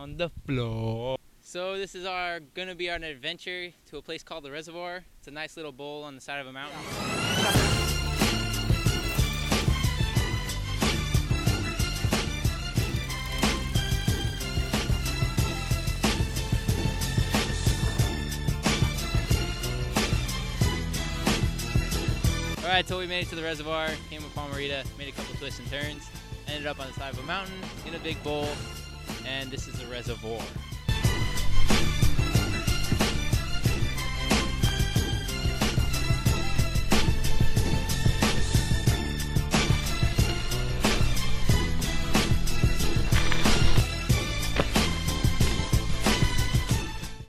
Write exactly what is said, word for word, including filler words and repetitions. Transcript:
on the floor. So this is our gonna be our adventure to a place called the Reservoir. It's a nice little bowl on the side of a mountain. Alright, so we made it to the reservoir, came upon Marita, made a couple twists and turns, ended up on the side of a mountain in a big bowl, and this is the reservoir.